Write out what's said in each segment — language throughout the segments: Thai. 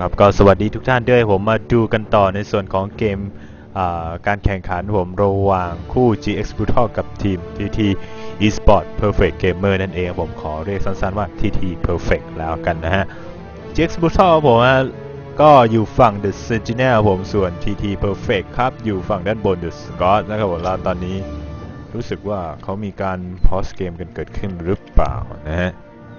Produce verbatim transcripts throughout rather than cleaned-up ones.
ครับก็สวัสดีทุกท่านด้วยผมมาดูกันต่อในส่วนของเกมการแข่งขันผมระหว่างคู่ จี เอ็กซ์ Brutal กับทีม ที ที Esport Perfect Gamer นั่นเองผมขอเรียกสั้นๆว่า ที ที Perfect แล้วกันนะฮะ จี เอ็กซ์ Brutal ผมก็อยู่ฝั่ง The Sentinel ผมส่วน ที ที Perfect ครับอยู่ฝั่งด้านบน The Scott นะครับผมแล้วตอนนี้รู้สึกว่าเขามีการ pause เกมกันเกิดขึ้นหรือเปล่านะฮะ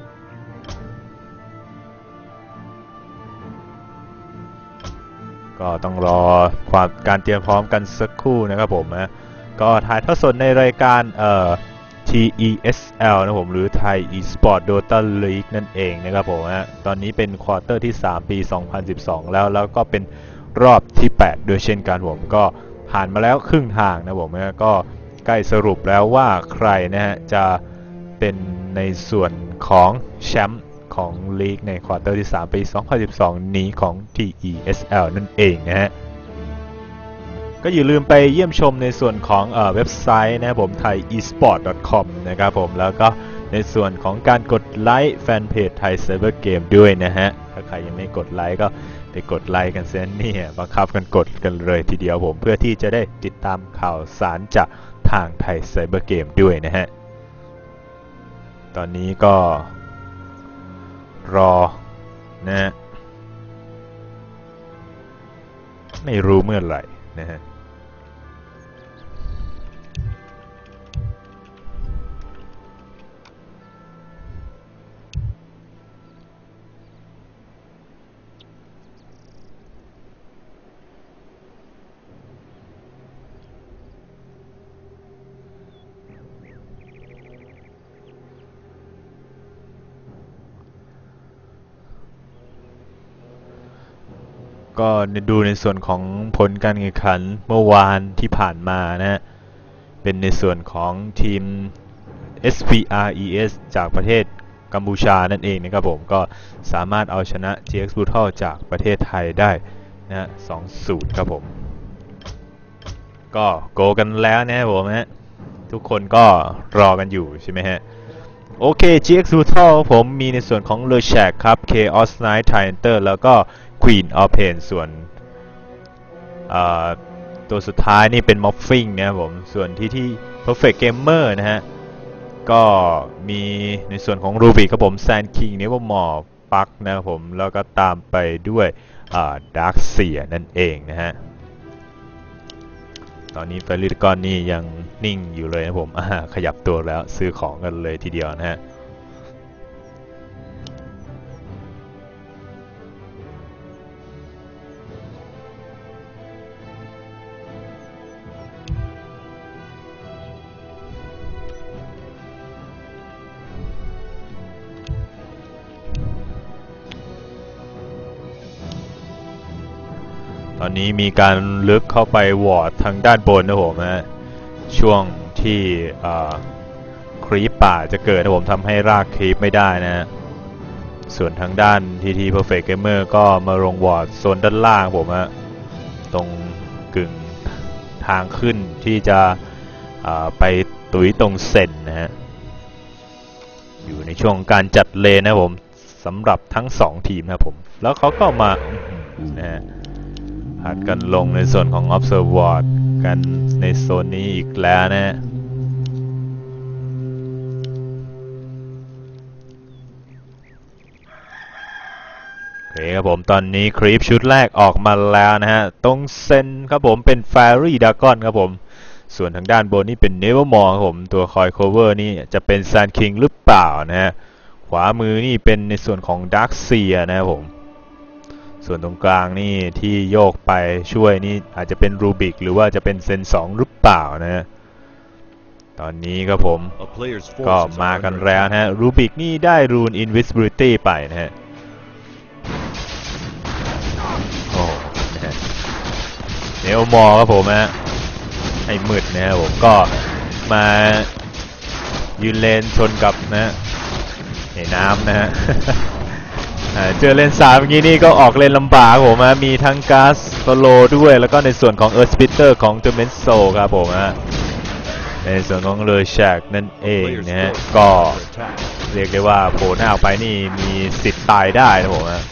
ก็ต้องรอความการเตรียมพร้อมกันสักครู่นะครับผมนะก็ถ่ายทอดสดในรายการเอ่อ ที อี เอส แอล นะผมหรือ Thai Esport Dota League นั่นเองนะครับผมนะตอนนี้เป็นควอเตอร์ที่สามปีสองพันสิบสองแล้วแล้วก็เป็นรอบที่แปดด้วยเช่นกันผมก็ผ่านมาแล้วครึ่งทางนะผมนะก็ใกล้สรุปแล้วว่าใครนะฮะจะเป็นในส่วนของแชมป์ของลีกในควอเตอร์ที่สามปีสองพันสิบสองนี้ของ ที อี เอส แอล นั่นเองนะฮะก็อย่าลืมไปเยี่ยมชมในส่วนของเอ่อเว็บไซต์นะครับผม ไทย อี สปอร์ต ดอท คอม นะครับผมแล้วก็ในส่วนของการกดไลค์แฟนเพจ Thai Cyber Game ด้วยนะฮะถ้าใครยังไม่กดไลค์ก็ไปกดไลค์กันเสียนี่บังคับกันกดกันเลยทีเดียวผมเพื่อที่จะได้ติดตามข่าวสารจากทาง Thai Cyber Game ด้วยนะฮะตอนนี้ก็รอนะฮะไม่รู้เมื่อไหร่นะฮะก็ดูในส่วนของผลการแข่งขันเมื่อวานที่ผ่านมานะฮะเป็นในส่วนของทีม เอส พี อาร์ อี เอส จากประเทศกัมพูชานั่นเองนะครับผมก็สามารถเอาชนะ จี เอ็กซ์ Brutal จากประเทศไทยได้นะฮะ สองศูนย์ ครับผมก็โกกันแล้วนะครับผมฮะทุกคนก็รอกันอยู่ใช่ไหมฮะโอเค จี เอ็กซ์ Brutal ผมมีในส่วนของ Le Shack ครับ Chaos Knight Titanter แล้วก็ Queen of Pain ส่วนตัวสุดท้ายนี่เป็น Morphing นะครับผมส่วนที่ที่ Perfect Gamer นะฮะก็มีในส่วนของ Rubik ครับผม Sand King Nevermore ปักนะครับผมแล้วก็ตามไปด้วย Dark Seer นั่นเองนะฮะตอนนี้เฟรลิตกอนนี่ยังนิ่งอยู่เลยนะผมขยับตัวแล้วซื้อของกันเลยทีเดียวนะฮะตอนนี้มีการลึกเข้าไปวอร์ดทางด้านบนนะผมนะช่วงที่ครีปป่าจะเกิดนะผมทำให้รากครีปไม่ได้นะส่วนทางด้าน ที ที Perfect Gamer ก็มาลงวอร์ดโซนด้านล่างผมนะตรงกึ่งทางขึ้นที่จะไปตุ้ยตรงเซนนะฮะอยู่ในช่วงการจัดเลนนะผมสำหรับทั้งสองทีมนะผมแล้วเขาก็มานะฮะหัดกันลงในส่วนของ Observer กันในโซนนี้อีกแล้วนะโอเคครับผมตอนนี้ครีปชุดแรกออกมาแล้วนะฮะตรงเซนครับผมเป็น Fairy Dragon ครับผมส่วนทางด้านบนนี่เป็น Nevermore ครับผมตัวคอย cover นี่จะเป็น Sand King หรือเปล่านะฮะขวามือนี่เป็นในส่วนของ Dark Seer นะครับผมส่วนตรงกลางนี่ที่โยกไปช่วยนี่อาจจะเป็นรูบิกหรือว่าจะเป็นเซนสองหรือเปล่านะฮะตอนนี้ครับผมก็มากันแล้วนะฮะรูบิกนี่ได้รูน Invisibility ไปนะฮะโอ้นะฮะเนลมอร์ครับผมฮะไอ้มืดนะฮะผมก็มายืนเลนชนกับนะในน้ำนะฮะเจอเลนสามเมื่อกี้นี่ก็ออกเลนลำบากผมฮะมีทั้งก๊าซโซโลด้วยแล้วก็ในส่วนของเอิร์ธสปิตเตอร์ของเจอร์เมนโซครับผมฮะในส่วนของเลอแชกนั่นเองนะฮะก็เรียกได้ว่าโผล่หน้าออกไปนี่มีสิทธิ์ตายได้นะผมฮะแม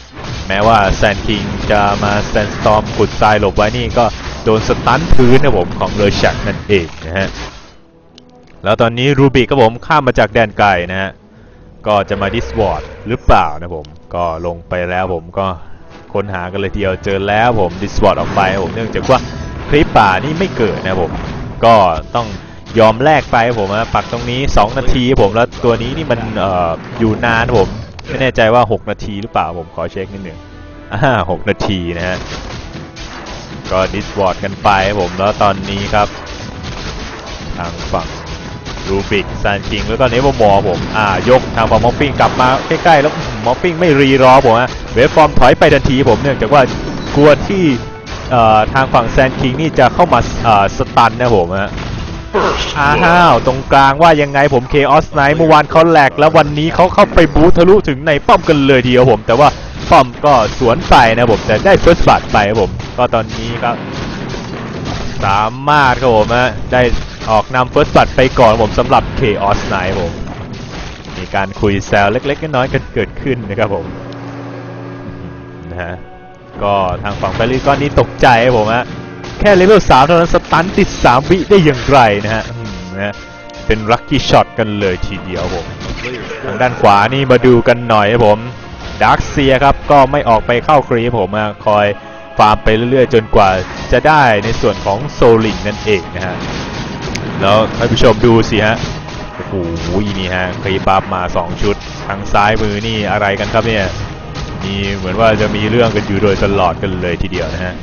ม้ว่าแซนคิงจะมาแซนสตอมขุดทรายหลบไว้นี่ก็โดนสตันพื้นนะผมของเลอแชกนั่นเองนะฮะแล้วตอนนี้รูบิกครับผมข้ามมาจากแดนไกลนะฮะก็จะมาดิสวอร์ดหรือเปล่านะผมก็ลงไปแล้วผมก็ค้นหากันเลยทีเดียวเจอแล้วผมดิสวอร์ดออกไปผมเนื่องจากว่าคลิปป่านี่ไม่เกิดนะผมก็ต้องยอมแลกไปผมนะปักตรงนี้สองนาทีผมแล้วตัวนี้นี่มันเอ่ออยู่นานผมไม่แน่ใจว่าหกนาทีหรือเปล่าผมขอเช็คนิดหนึ่งอ่าหกนาทีนะฮะก็ดิสวอร์ดกันไปผมแล้วตอนนี้ครับทางฝั่งรูบิกซานคิงแล้วก็เนเวอร์มอร์ผมอ่ายกทางฝั่งมอปปิ้งกลับมาใกล้ๆแล้วมอปปิ้งไม่รีรอผมฮะเวฟฟอร์มถอยไปทันทีผมเนื่องจากว่ากลัวที่ทางฝั่งแซนคิงนี่จะเข้ามาสตันนะผมฮะอ้าวตรงกลางว่ายังไงผมเคออสไนท์เมื่อวานเขาแหลกแล้ววันนี้เขาเข้าไปบูททะลุถึงในป้อมกันเลยทีเดียวผมแต่ว่าป้อมก็สวนไปนะผมแต่ได้เฟิร์สบัตไปผมก็ตอนนี้ครับสามารถครับผมฮะได้ออกนำเฟิร์สบัตไปก่อนผมสำหรับเคออสไนท์ผมมีการคุยแซวเล็กๆน้อยๆกันเกิดขึ้นนะครับผมนะฮะก็ทางฝั่งแฟรี่ก้อนนี้ตกใจผมฮะแค่เลเวลสามเท่านั้นสตันติดสามวิได้อย่างไรนะฮะนะเป็นลัคกี้ช็อตกันเลยทีเดียวผมทางด้านขวานี่มาดูกันหน่อยผมดาร์คเซียครับก็ไม่ออกไปเข้าครีผมนะคอยฟาร์มไปเรื่อยๆจนกว่าจะได้ในส่วนของโซลิงนั่นเองนะฮะแล้วท่านผู้ชมดูสิฮะโอ้โหนี่ฮะครีบัฟมาสองชุดทางซ้ายมือนี่อะไรกันครับเนี่ยมีเหมือนว่าจะมีเรื่องกันอยู่โดยตลอดกันเลยทีเดียวนะฮะ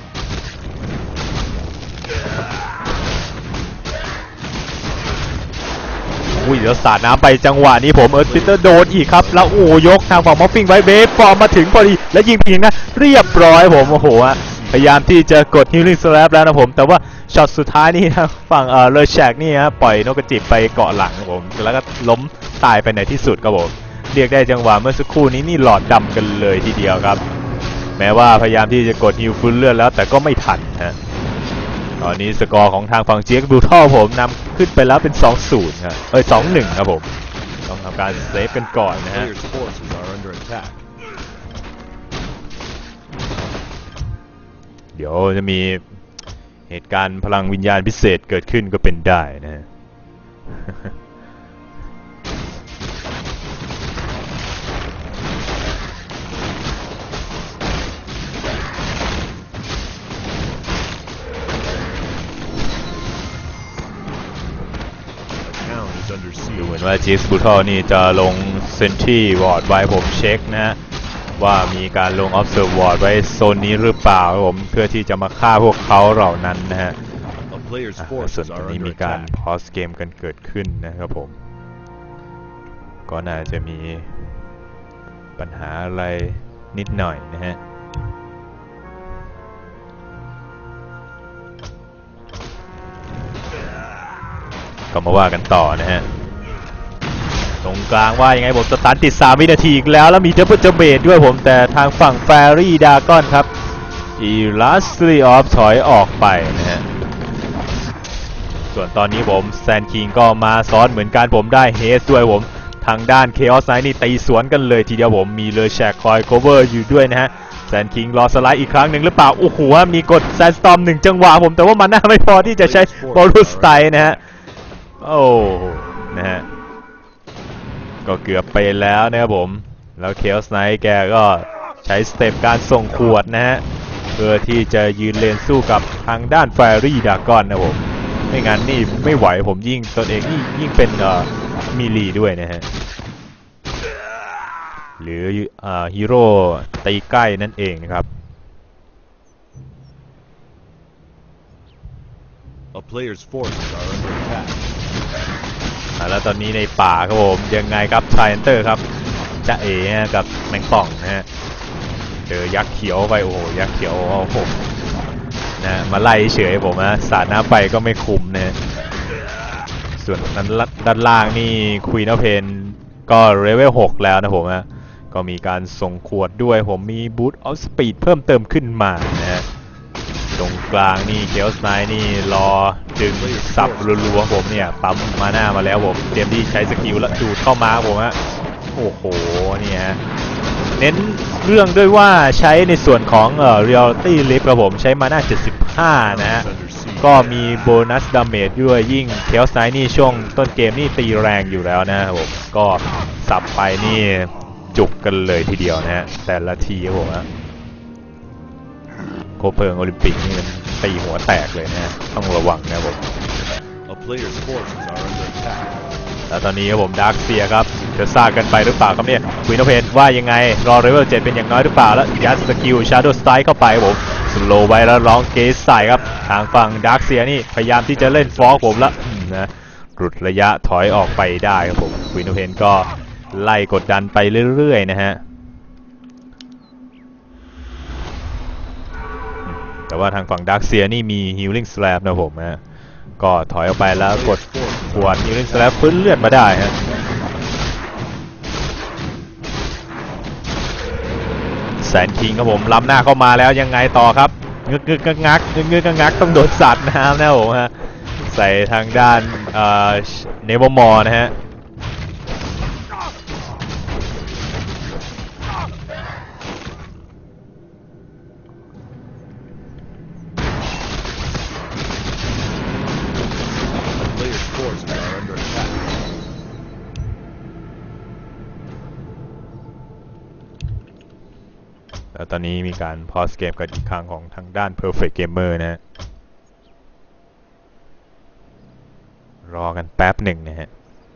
อุ้ยเดี๋ยวสาดน้ำไปจังหวะนี้ผมเอิร์ธซิสเตอร์โดนอีกครับแล้วโอ้ยกทางฝั่งมอฟฟิงไว้เบฟฟอร์มมาถึงพอดีแล้วยิงพิงนะเรียบร้อยผมโอ้โหพยายามที่จะกดฮิลลิ่งสแลปแล้วนะผมแต่ว่าช็อตสุดท้ายนี่ทางฝั่งเออเลอแชกนี่ฮะปล่อยนกกระจิบไปเกาะหลังผมแล้วก็ล้มตายไปในที่สุดครับผมเรียกได้จังหวะเมื่อสักครู่นี้นี่หลอดดำกันเลยทีเดียวครับแม้ว่าพยายามที่จะกดฮิลฟื้นเลือดแล้วแต่ก็ไม่ทันฮะตอนนี้สกอร์ของทางฝั่งเจียกบูท่อผมนำขึ้นไปแล้วเป็น สองศูนย์ ครับเอ้ย สองหนึ่ง ครับผมต้องทำการเซฟกันก่อนนะฮะเดี๋ยวจะมีเหตุการณ์พลังวิญญาณพิเศษเกิดขึ้นก็เป็นได้นะฮะดูเหมือนว่าจีสบูทอนี่จะลงเซนที่วอร์ดไว้ผมเช็คนะฮะว่ามีการลง observe ward ไว้โซนนี้หรือเปล่าผมเพื่อที่จะมาฆ่าพวกเขาเหล่านั้นนะฮะส่วนตอนนี้มีการ pause เกมกันเกิดขึ้นนะครับผมก็น่าจะมีปัญหาอะไรนิดหน่อยนะฮะก็มาว่ากันต่อนะฮะตรงกลางว่ายังไงผมสตาร์ทติดสามวินาทีอีกแล้วแล้วมีเทปเปอร์เจเบดด้วยผมแต่ทางฝั่งแฟรี่ดากอนครับอีลัสตรีออฟถอยออกไปนะฮะส่วนตอนนี้ผมแซนคิงก็มาซ้อนเหมือนกันผมได้เฮสด้วยผมทางด้านเคออสไนท์นี่ตีสวนกันเลยทีเดียวผมมีเลอแชกคอยโคเวอร์อยู่ด้วยนะฮะแซนคิงรอสไลด์อีกครั้งหนึ่งหรือเปล่าโอ้โหมีกดแซนสตอมหนึ่งจังหวะผมแต่ว่ามันน่าไม่พอที่จะใช้บอลลูสไตนะฮะโอ้นะฮะก็เกือบไปแล้วนะครับผมแล้วเคออสไนท์แกก็ใช้สเต็ปการส่งขวดนะฮะเพื่อที่จะยืนเลนสู้กับทางด้านแฟรี่ดากอนนะผมไม่งั้นนี่ไม่ไหวผมยิ่งตนเองยิ่งยิ่งเป็นเอ่อมิลีด้วยนะฮะหรือเอ่อฮีโร่ตีใกล้นั่นเองนะครับ A player's forces are under attack. แล้วตอนนี้ในป่าครับผมยังไงครับไทเอนเตอร์ครับจะเอ๋กับแมงป่องนะฮะเจอยักษ์เขียวไปโอ้โหยักษ์เขียวโอ้โหนะมาไล่เฉยผมนะสาดน้ำไปก็ไม่คุมนะส่วนนั้นด้านล่างนี่ควีนออฟเพนก็เลเวลหกแล้วนะผมนะก็มีการส่งขวดด้วยผมมีบูทออฟสปีดเพิ่มเติมขึ้นมานะฮะตรงกลางนี่เคออสไนท์นี่รอดึงสับรัวๆผมเนี่ยปั๊มมาหน้ามาแล้วผมเตรียมที่ใช้สกิลแล้วดูดเข้ามาผมฮะโอ้โหนี่ฮะเน้นเรื่องด้วยว่าใช้ในส่วนของเอ่อ Reality Lift ครับผมใช้มาหน้าเจ็ดสิบห้านะฮะก็มีโบนัสดาเมจด้วยยิ่งเทลไซน์นี่ช่วงต้นเกมนี่ตีแรงอยู่แล้วนะครับผมก็สับไปนี่จุกกันเลยทีเดียวนะฮะแต่ละทีครับผมนะโคเพลิงโอลิมปิกนี่มันตีหัวแตกเลยนะฮะต้องระวังนะครับผม A player's forces are under attack. แล้วตอนนี้ครับผมดาร์คเซียครับจะซากกันไปหรือเปล่าครับเนี่ยควีนออฟเพนว่ายังไงรอเลเวลเจ็ดเป็นอย่างน้อยหรือเปล่าแล้วยัดสกิลชาร์โดสไตล์เข้าไปผมสโลว์ไว้แล้วร้องเกสใส่ครับทางฝั่งดาร์คเซียนี่พยายามที่จะเล่นฟอกผมละนะหลุดระยะถอยออกไปได้ครับผมควีนออฟเพนก็ไล่กดดันไปเรื่อยๆนะฮะแต่ว่าทางฝั่งดาร์คเซียนี่มีฮิลลิ่งสแลปนะผมนะก็ถอยออกไปแล้วกดขวดฮิลลิ่งสแลปฟื้นเลือดมาได้ฮะแซนคิงครับผมล้ำหน้าเข้ามาแล้วยังไงต่อครับงึกงึกงักงึกงึกงักต้องโดนสัตว์น้ำนะผมฮะใส่ทางด้านเอ่อเนเวอร์มอร์นะฮะแล้วตอนนี้มีการพอสเกมกันอีกครั้งของทางด้าน Perfect Gamer นะฮะรอกันแป๊บหนึ่งนะฮะ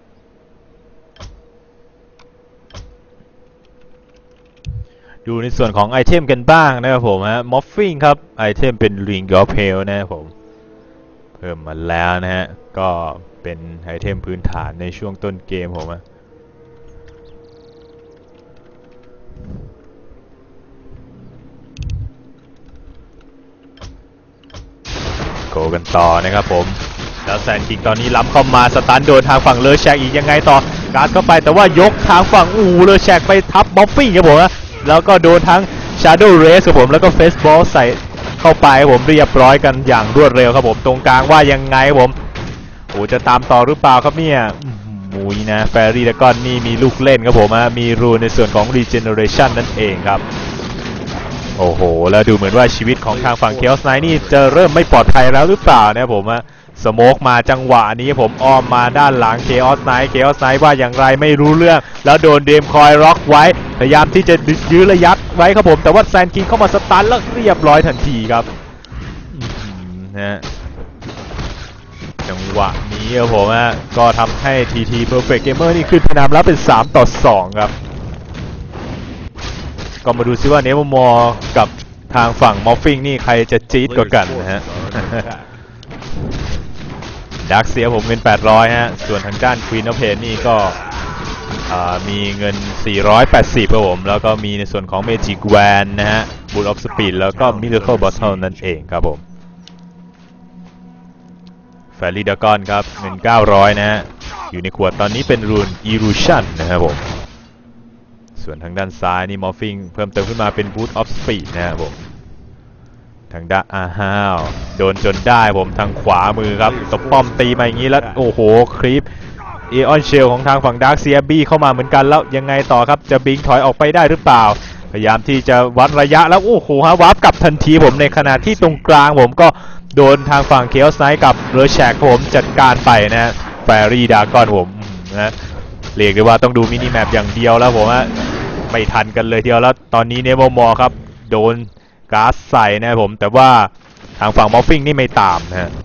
ดูในส่วนของไอเทมกันบ้างนะครับผมฮะมอฟฟิงครับไอเทมเป็น Ring of Hell นะครับผมเพิ่มมาแล้วนะฮะก็เป็นไอเทมพื้นฐานในช่วงต้นเกมผมฮะโกกันต่อนะครับผมแล้วแซนคิงตอนนี้ล้ำเข้ามาสตันโดนทางฝั่งเลอแชกอีกยังไงต่อการ์ดเข้าไปแต่ว่ายกทางฝั่งอูเลอแชกไปทับมอฟฟิงครับผมนะแล้วก็โดนทั้ง Shadow Race ครับผมแล้วก็ Face Ball ใส่เข้าไปผมเรียบร้อยกันอย่างรวดเร็วครับผมตรงกลางว่ายังไงผมโอ้จะตามต่อหรือเปล่าครับเนี่ยมุยนะแฟรี่แล้วก็นี่มีลูกเล่นครับผมนะมีรูนในส่วนของ Regeneration นั่นเองครับโอ้โหแล้วดูเหมือนว่าชีวิตของทางฝั่ง Chaos Knight นี่จะเริ่มไม่ปลอดภัยแล้วหรือเปล่านะผมอะสโมกมาจังหวะนี้ผมอ้อมมาด้านหลัง Chaos Knight Chaos Knight ว่าอย่างไรไม่รู้เรื่องแล้วโดนเดมคอยล็อกไว้พยายามที่จะยื้อระยะไว้ครับผมแต่ว่าแซนคิงเข้ามาสตันแล้วเรียบร้อยทันทีครับนะจังหวะนี้ครับผมอะก็ทำให้ ที ที Perfect Gamer นี่ขึ้นนำแล้วเป็นสามต่อสองครับก็มาดูซิว่าเนเวอร์มอร์กับทางฝั่งมอฟฟิงนี่ใครจะจี๊ดกว่ากันนะฮะดักเสียผมเงินแปดร้อยฮะส่วนทางด้านควีนออฟเพนนี่ก็มีเงินสี่ร้อยแปดสิบครับผมแล้วก็มีในส่วนของเมจิกแวนนะฮะบูลออฟสปีดแล้วก็มิราเคิลบอทเทิลนั่นเองครับผมแฟรี่ดากอนครับเงินเก้าร้อยนะฮะอยู่ในขวดตอนนี้เป็นรูนอีรูชันนะครับผมส่วนทางด้านซ้ายนี่มอฟฟิงเพิ่มเติมขึ้นมาเป็นบูทออฟสปีดนะครับผมทางด้านอาฮาวโดนจนได้ผมทางขวามือครับตบป้อมตีมาอย่างนี้แล้วโอ้โหคลิปเอออนเชลของทางฝั่งดาร์คเซียบี้เข้ามาเหมือนกันแล้วยังไงต่อครับจะบิงถอยออกไปได้หรือเปล่าพยายามที่จะวัดระยะแล้วโอ้โหฮะวาร์ปกลับทันทีผมในขณะที่ตรงกลางผมก็โดนทางฝั่งเคอสไนท์กับเรอแชกผมจัดการไปนะแฟรี่ดากอนผมนะเรียกได้ว่าต้องดูมินิแมปอย่างเดียวแล้วผมฮะไม่ทันกันเลยเดียวแล้วตอนนี้เนเวอร์มอร์ครับโดนก๊าซใส่นะผมแต่ว่าทางฝั่งมอฟฟิงนี่ไม่ตามนะฮะ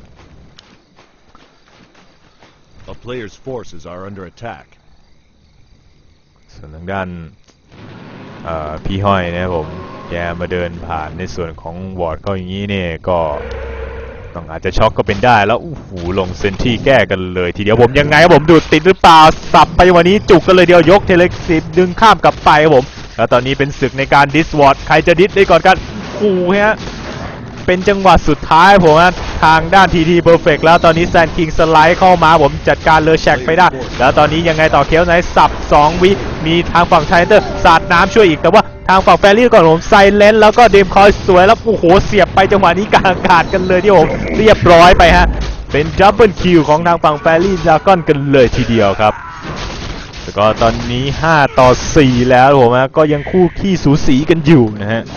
A player's forces are under attack. ส่วนทางด้านพี่ห้อยนะผมแกมาเดินผ่านในส่วนของวอร์ดเขาอย่างนี้เนี่ยก็ต้องอาจจะช็อกก็เป็นได้แล้วอู้หูลงเซนที่แก้กันเลยทีเดียวผมยังไงครับผมดูดติดหรือเปล่าสับไปวันนี้จุกกันเลยเดียวยกเทเล็กสิบดึงข้ามกลับไปครับผมแล้วตอนนี้เป็นศึกในการดิสวอร์ดใครจะดิสได้ก่อนกันขู่ฮะเป็นจังหวะสุดท้ายผมนะทางด้าน ที ที Perfect แล้วตอนนี้แซนคิงสไลด์เข้ามาผมจัดการเลอแชกไปได้แล้วตอนนี้ยังไงต่อเคียวไนท์สับสองวิมีทางฝั่งไทเตอร์สาดน้ำช่วยอีกแต่ว่าทางฝั่งแฟรี่ก่อนผมไซเลนแล้วก็เดมคอยสวยแล้วโอ้โหเสียบไปจังหวะนี้กลางอากาศกันเลยที่ผมเรียบร้อยไปฮะเป็นดับเบิลคิวของทางฝั่งแฟรี่ดากอนกันเลยทีเดียวครับแต่ก็ตอนนี้ห้าต่อสี่แล้วผมนะก็ยังคู่ขี้สูสีกันอยู่นะฮะ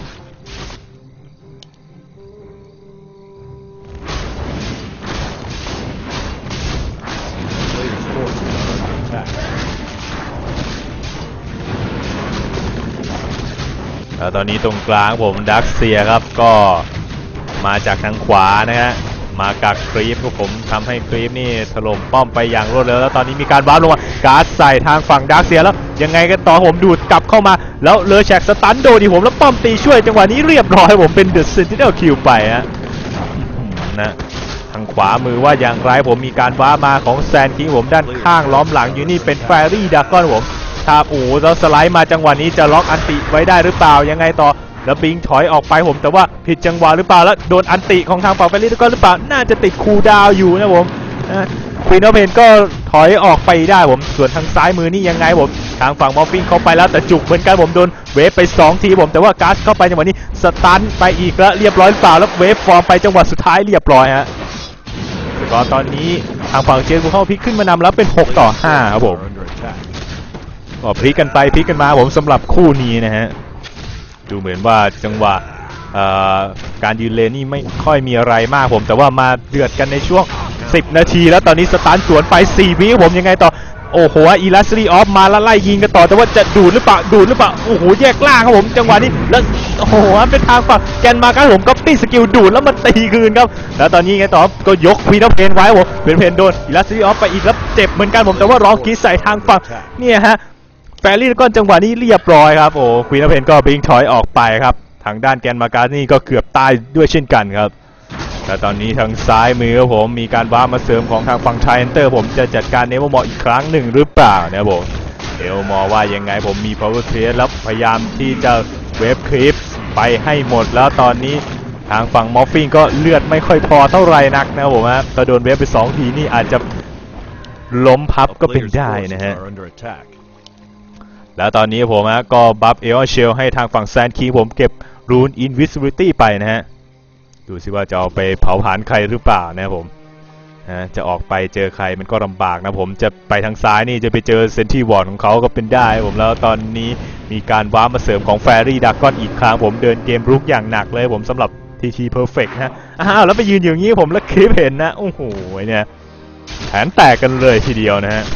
แล้วตอนนี้ตรงกลางผมดักเซียครับก็มาจากทางขวานะฮะมากักครีปครับผมทำให้ครีปนี่ถล่มป้อมไปอย่างรวดเร็วแล้วตอนนี้มีการวาร์ปลงมาการ์ดใส่ทางฝั่งดักเซียแล้วยังไงกันต่อผมดูดกลับเข้ามาแล้วเลอแชกสตันโดนดิผมแล้วป้อมตีช่วยจังหวะนี้เรียบร้อยผมเป็นเดอะเซนติเนลคิวไปฮะนะทางขวามือว่าอย่างไรผมมีการวาร์ปมาของแซนคิงผมด้านข้างล้อมหลังอยู่นี่เป็นแฟรี่ดากอนผมครับโอ้แล้วสไลด์มาจังหวะนี้จะล็อกอันติไว้ได้หรือเปล่ายังไงต่อแล้วบิงถอยออกไปผมแต่ว่าผิดจังหวะหรือเปล่าแล้วโดนอันติของทางฝั่งแฟรี่ดากอนหรือเปล่าน่าจะติดคูลดาวน์อยู่นะผมควีนออฟเพนก็ถอยออกไปได้ผมส่วนทางซ้ายมือนี่ยังไงผมทางฝั่งมอฟฟิงเข้าไปแล้วแต่จุกเหมือนกันผมโดนเวฟไปสองทีผมแต่ว่าการ์ดเข้าไปจังหวะนี้สตันไปอีกแล้วเรียบร้อยหรือเปล่าแล้วเวฟฟอร์มไปจังหวะสุดท้ายเรียบร้อยฮะก็ตอนนี้ทางฝั่งเจนกูเข้าพลิกขึ้นมานำแล้วเป็นหกต่อห้าครับผมก็พลิกกันไปพลิกกันมาผมสำหรับคู่นี้นะฮะดูเหมือนว่าจังหวะการยืนเลนนี่ไม่ค่อยมีอะไรมากผมแต่ว่ามาเดือดกันในช่วงสิบนาทีแล้วตอนนี้สตาร์ทสวนไปสี่วิผมยังไงต่อโอ้โหอีลัสรีออฟมาแล้วไล่ยิงกันต่อแต่ว่าจะดูดหรือเปล่าดูดหรือเปล่าโอ้โหแยกล่างครับผมจังหวะนี้แล้วโอ้โหเป็นทางฝั่งแกนมาครับผมก็ปี้สกิลดูดแล้วมันตีคืนครับแล้วตอนนี้ไงต่อก็ยกควีนออฟเพนไว้ผมเป็นเพนโดนอีลัสรีออฟไปอีกแล้วเจ็บเหมือนกันผมแต่ว่าร้องกีใส่ทางฝั่งเนี่ยฮะแฟรี่ก็จังหวะนี้เรียบร้อยครับโอ้ควีนออฟเพนก็บิงถอยออกไปครับทางด้านแกนมาการนี่ก็เกือบตายด้วยเช่นกันครับแต่ตอนนี้ทางซ้ายมือผมมีการว้ามาเสริมของทางฝั่งไทเอนเตอร์ผมจะจัดการเนเวอร์มออีกครั้งหนึ่งหรือเปล่านะผมเนเวอร์มอว่ายังไงผมมี power trade แล้วพยายามที่จะเวฟคลิปไปให้หมดแล้วตอนนี้ทางฝั่งมอฟฟิงก็เลือดไม่ค่อยพอเท่าไหร่นักนะผมฮะก็โดนเวฟไปสองทีนี่อาจจะล้มพับก็เป็นได้นะฮะแล้วตอนนี้ผมฮะก็บัฟเอลเชลให้ทางฝั่งแซนคิงผมเก็บรูน invisibility ไปนะฮะดูสิว่าจะเอาไปเผาผลาญใครหรือเปล่านะผมนะจะออกไปเจอใครมันก็ลำบากนะผมจะไปทางซ้ายนี่จะไปเจอเซนที่วอร์ดของเขาก็เป็นได้ผมแล้วตอนนี้มีการว้ามาเสริมของแฟรี่ดากอนอีกครั้งผมเดินเกมรุกอย่างหนักเลยผมสำหรับทีทีเพอร์เฟกต์นะอ้าวแล้วไปยืนอย่างนี้ผมแล้วคลิปเห็นนะโอ้โหเนี่ยแผนแตกกันเลยทีเดียวนะฮะ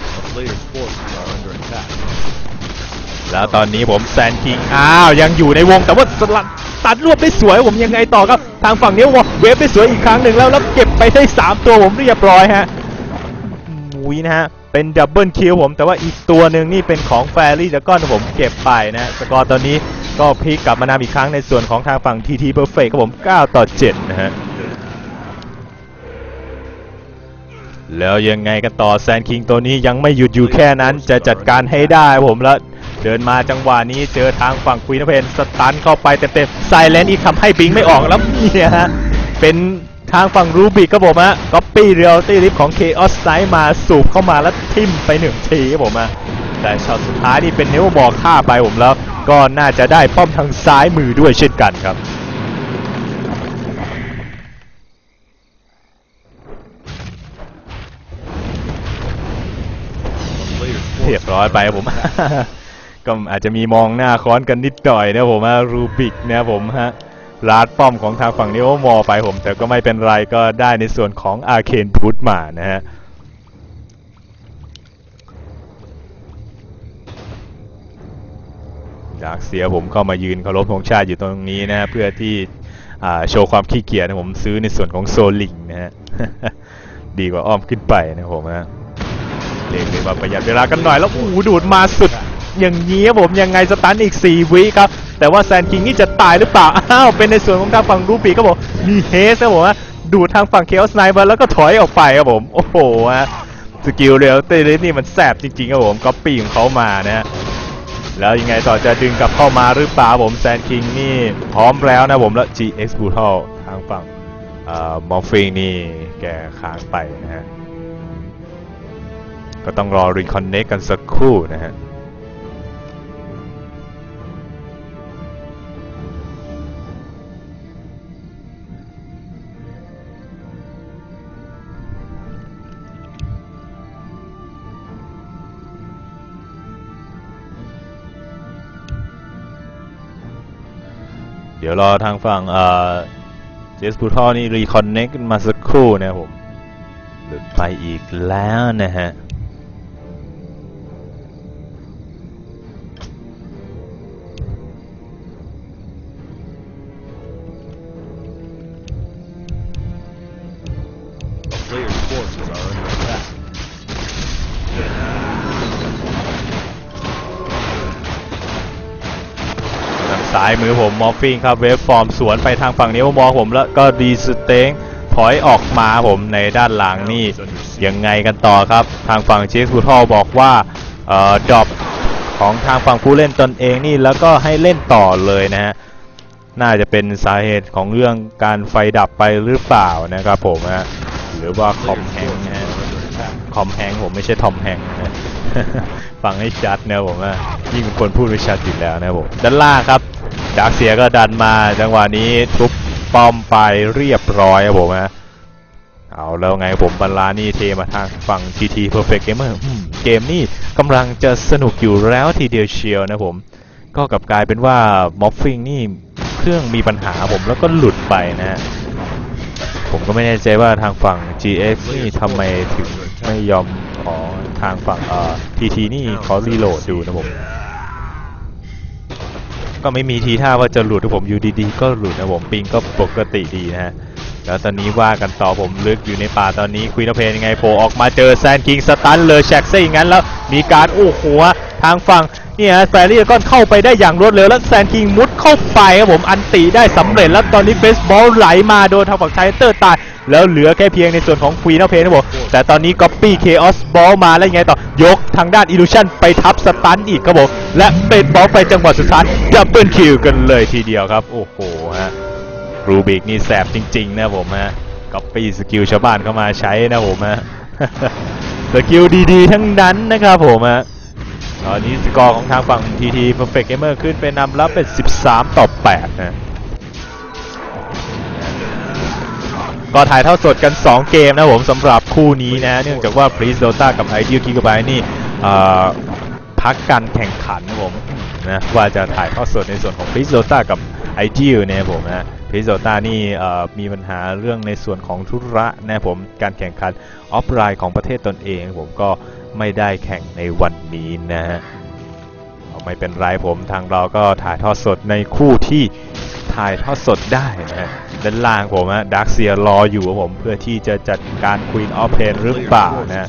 แล้วตอนนี้ผมแซนคิงอ้าวยังอยู่ในวงแต่ว่าสลัดตัดรวบได้สวยผมยังไงต่อครับทางฝั่งนี้วเวฟได้สวยอีกครั้งหนึ่งแล้วแล้วเก็บไปได้สามตัวผมเรียบร้อยฮะมุ้ยนะฮะเป็นดับเบิลคิวผมแต่ว่าอีกตัวหนึ่งนี่เป็นของแฟรี่ดากอนผมเก็บไปนะสกอร์ตอนนี้ก็พลิกกลับมานำอีกครั้งในส่วนของทางฝั่ง ที ที Perfect ครับผมเก้าต่อเจ็ดนะฮะแล้วยังไงกันต่อแซนคิงตัวนี้ยังไม่หยุดอยู่แค่นั้นจะจัดการให้ได้ผมแล้วเดินมาจังหวะนี้เจอทางฝั่งควีนออฟเพนสตันเข้าไปเต็มๆไซเลนอีกทำให้บิงไม่ออกแล้วเนี่ยฮะเป็นทางฝั่งรูบิกครับผมฮะก๊อปปี้เรียลตี้ลิฟของเคออสไซด์มาสูบเข้ามาแล้วทิ่มไปหนึ่งทีครับผมฮะแต่ช็อตสุดท้ายนี่เป็นเนวบอลฆ่าไปผมแล้วก็น่าจะได้ป้อมทางซ้ายมือด้วยเช่นกันครับเรียบร้อยไปผม ก็อาจจะมีมองหน้าค้อนกันนิดหน่อยนะผมฮะรูบิกนะผมฮะลาดป้อมของทางฝั่งนี้โอมอไปผมแต่ก็ไม่เป็นไรก็ได้ในส่วนของอาร์เคนบูทมานะฮะดาร์กเซียผมก็มายืนเคารพธงชาติอยู่ตรงนี้นะเพื่อที่โชว์ความขี้เกียจนะผมซื้อในส่วนของโซลิงนะฮะ ดีกว่าอ้อมขึ้นไปนะผมฮะเรียกเลยว่าประหยัดเวลากันหน่อยแล้วอู้ดูดมาสุดอย่างนี้ผมยังไงสตันอีกสี่วิครับแต่ว่าแซนคิงนี่จะตายหรือเปล่าอ้าวเป็นในส่วนของทางฝั่งรูปีก็บอกมีเฮสครับผมดูดทางฝั่งเคออสไนมาแล้วก็ถอยออกไปครับผมโอ้โหฮะสกิลเรียลตี้ลิฟนี่มันแสบจริงๆครับผมก๊อปปี้ของเขามานะฮะแล้วยังไงต่อจะดึงกลับเข้ามาหรือเปล่าผมแซนคิงนี่พร้อมแล้วนะผมแล้ว จี เอ็กซ์ Brutal ทางฝั่งมอฟฟิงนี่แกค้างไปนะฮะก็ต้องรอ reconnect กันสักครู่นะฮะเดี๋ยวรอทางฝั่งเอ่อเจสบูทอนี่รีคอนเนคมาสักครู่นะครับผมหลุดไปอีกแล้วนะฮะ Player's forces are under attack. ทางซ้ายมือผมมอฟฟิงครับเวฟฟอร์มสวนไปทางฝั่งนี้มองผมแล้วก็ดีสเต็งถอยออกมาผมในด้านหลังนี่ยังไงกันต่อครับทางฝั่งเจสบูทอบอกว่าเอ่อดรอปของทางฝั่งผู้เล่นตนเองนี่แล้วก็ให้เล่นต่อเลยนะฮะน่าจะเป็นสาเหตุของเรื่องการไฟดับไปหรือเปล่านะครับผมฮะหรือว่าคอมแฮงนะฮะคอมแฮงผมไม่ใช่ทอมแฮงนะ ฟังให้ชัดนะผมว่ายิ่งเป็นคนพูดไม่ชัดอยู่แล้วนะผมด้านล่างครับดาร์กเซียก็ดันมาจังหวะนี้ทุบป้อมไปเรียบร้อยครับผมฮะเอาแล้วไงผมบรรลานี่เทมาทางฝั่ง ที ที Perfect Gamer เกมนี่กำลังจะสนุกอยู่แล้วทีเดียวเชียวนะผมก็กลับกลายเป็นว่ามอฟฟิงนี่เครื่องมีปัญหาผมแล้วก็หลุดไปนะฮะผมก็ไม่แน่ใจว่าทางฝั่ง จี เอ็กซ์ นี่ทำไมถึงไม่ยอมขอทางฝั่งเอ่อ ที ที นี่ขอรีโหลดดูนะผมก็ไม่มีทีท่าว่าจะหลุดผมอยู่ดีๆก็หลุดนะผมปิงก็ปกติดีนะฮะแล้วตอนนี้ว่ากันต่อผมลึกอยู่ในป่าตอนนี้ควีนออฟเพนยังไงโผล่ออกมาเจอแซนคิงสตันเลยแช็กซะอย่างนั้นแล้วมีการโอ้โหทางฝั่งเนี่ยแฟรี่ก็เข้าไปได้อย่างรวดเร็วแล้วแซนคิงมุดเข้าไปครับผมอันตีได้สำเร็จแล้วตอนนี้เบสบอลไหลมาโดนทางฝั่งไทเตอร์ตายแล้วเหลือแค่เพียงในส่วนของควีนออฟเพนครับผมแต่ตอนนี้ก๊อปปี้เคออสบอลมาแล้วยังไงต่อยกทางด้านอิลูชันไปทับสตันอีกครับผมและเป็นบอลไปจังหวะสุดท้ายดับเบิลคิวกันเลยทีเดียวครับโอ้โหฮะรูบิกนี่แสบจริงๆนะผมฮะก๊อปปี้สกิลชาวบ้านเข้ามาใช้นะผมฮะ สกิลดีๆทั้งนั้นนะครับผมฮะตอนนี้สกอร์ของทางฝั่ง ที ที Perfect Gamer ขึ้นไปนำแล้วเป็นสิบสามต่อแปดนะก็ถ่ายเท่าสดกันสองเกมนะผมสำหรับคู่นี้นะเนื่องจากว่า Breeze Dota กับ Ideal Gigabyte นี่พักการแข่งขันนะผมนะว่าจะถ่ายเท่าสดในส่วนของ Breeze Dota กับ Ideal เนี่ยผมนะ Breeze Dota นี่มีปัญหาเรื่องในส่วนของธุระนะผมการแข่งขันออฟไลน์ของประเทศตนเองผมก็ไม่ได้แข่งในวันนี้นะฮะไม่เป็นไรผมทางเราก็ถ่ายทอดสดในคู่ที่ถ่ายทอดสดได้นะฮะด้านล่างผมฮะดาร์กเซียรออยู่ผมเพื่อที่จะจัดการควีนออฟเพนหรือเปล่านะ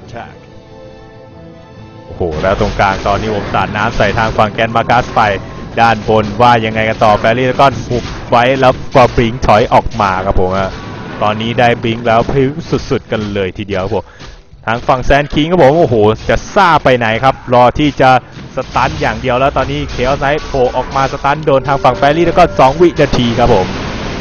โอ้โหแล้วตรงกลางตอนนี้ผมสาดน้ำใส่ทางฝั่งแกนมาร์กัสไปด้านบนว่ายังไงกันต่อแฟรี่แล้วก็หุบไว้แล้วก็บลิงถอยออกมาครับผมฮะตอนนี้ได้บลิงแล้วพริ้วสุดๆกันเลยทีเดียวครับผมทางฝั่งแซนคิงก็บอกว่าโอ้โหจะซ่าไปไหนครับรอที่จะสตันอย่างเดียวแล้วตอนนี้เคออสไนท์โผล่ออกมาสตันโดนทางฝั่งแฟรี่แล้วก็สองวินาทีครับผม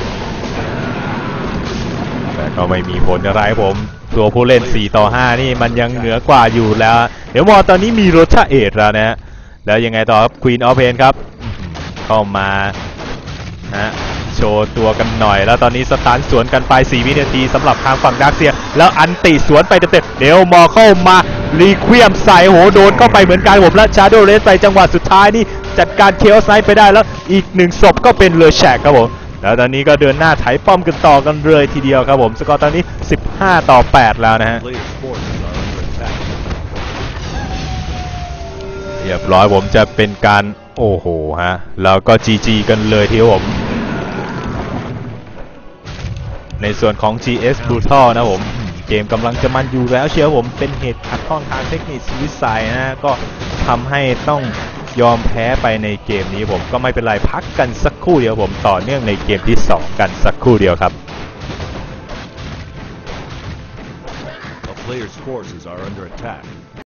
แต่ก็ไม่มีผลอะไรผมตัวผู้เล่นสี่ต่อห้านี่มันยังเหนือกว่าอยู่แล้วเดี๋ยวมอตอนนี้มีโรชาเอทแล้วนะแล้วยังไงต่อครับควีนออฟเพนครับเข้ามาฮะโชว์ตัวกันหน่อยแล้วตอนนี้สตันสวนกันไปสี่วินาทีสำหรับทางฝั่งดาร์กเซียแล้วอันติสวนไปเต็มๆเดี๋ยวมอเข้ามารีเควียมใส่โหโดนเข้าไปเหมือนกันผมและชาโดว์เรสใส่จังหวะสุดท้ายนี่จัดการเคออสไนท์ไปได้แล้วอีกหนึ่งศพก็เป็นเลอแชกครับผมแล้วตอนนี้ก็เดินหน้าไถป้อมกันต่อกันเลยทีเดียวครับผมสกอร์ตอนนี้สิบห้าต่อแปดแล้วนะฮะเรียบร้อยผมจะเป็นการโอ้โหฮะแล้วก็ จี จี กันเลยทีเดียวผมในส่วนของ จี เอส Brutal นะผมเกมกำลังจะมันอยู่แล้วเชียวผมเป็นเหตุขัดข้องทางเทคนิควิสัยนะก็ทำให้ต้องยอมแพ้ไปในเกมนี้ผมก็ไม่เป็นไรพักกันสักครู่เดียวผมต่อเนื่องในเกมที่สองกันสักครู่เดียวครับ A player's forces are under attack.